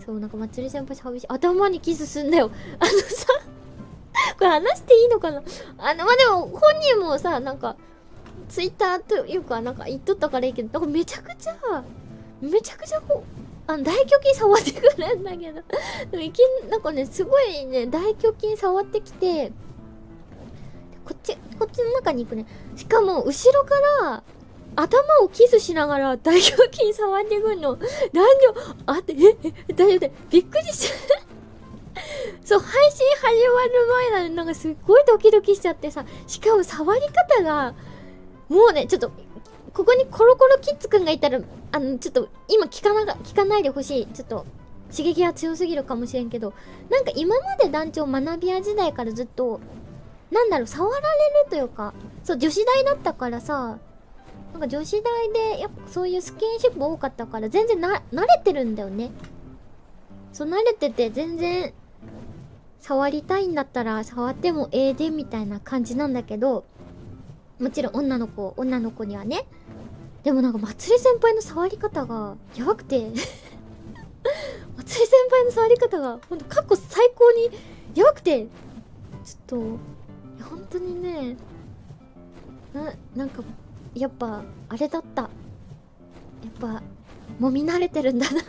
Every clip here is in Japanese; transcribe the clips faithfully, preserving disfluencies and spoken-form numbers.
そう、なんかまつり先輩寂しい。頭にキスすんだよ。あのさ、これ話していいのかな。あの、まあ、でも、本人もさ、なんか、ツイッターというか、なんか言っとったからいいけど、なんかめちゃくちゃ、めちゃくちゃこう、あの、大胸筋触ってくるんだけど、でもいきなんかね、すごいね、大胸筋触ってきて、こっち、こっちの中に行くね。しかも、後ろから、頭をキスしながら大胸筋触ってくんの。男女、あって、え、え、大丈夫で、びっくりした。そう、配信始まる前なのになんかすっごいドキドキしちゃってさ、しかも触り方が、もうね、ちょっと、ここにコロコロキッズくんがいたら、あの、ちょっと、今聞かな、聞かないでほしい。ちょっと、刺激が強すぎるかもしれんけど、なんか今まで団長学び屋時代からずっと、なんだろう、触られるというか、そう、女子大だったからさ、なんか女子大で、やっぱそういうスキンシップ多かったから、全然な、慣れてるんだよね。そう、慣れてて、全然、触りたいんだったら触ってもええでみたいな感じなんだけど、もちろん女の子女の子にはね。でもなんかまつり先輩の触り方がやばくてまつり先輩の触り方がほんと過去最高にやばくて、ちょっといや本当にね、な、なんかやっぱあれだった、やっぱもみ慣れてるんだなって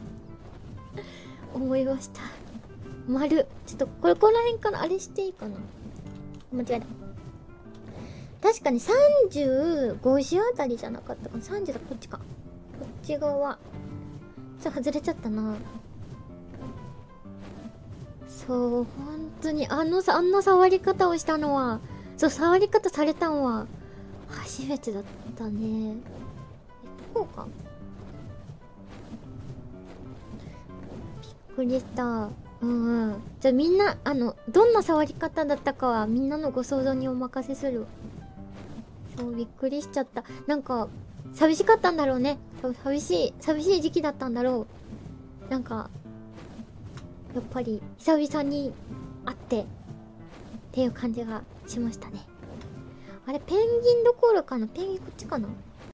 思いました。丸。ちょっとこれこら辺からあれしていいかな。間違えた。確かにさんじゅうごじあたりじゃなかったかな。さんじゅうだ、こっちか。こっち側ちょっと外れちゃったな。そう本当にあのさ、あんな触り方をしたのは、そう、触り方されたんは初めてだったね。え、こうか。びっくりした。うんうん。じゃあみんな、あの、どんな触り方だったかはみんなのご想像にお任せする。そう、びっくりしちゃった。なんか、寂しかったんだろうね。寂しい、寂しい時期だったんだろう。なんか、やっぱり久々に会ってっていう感じがしましたね。あれ、ペンギンどころかな。ペンギンこっちかな。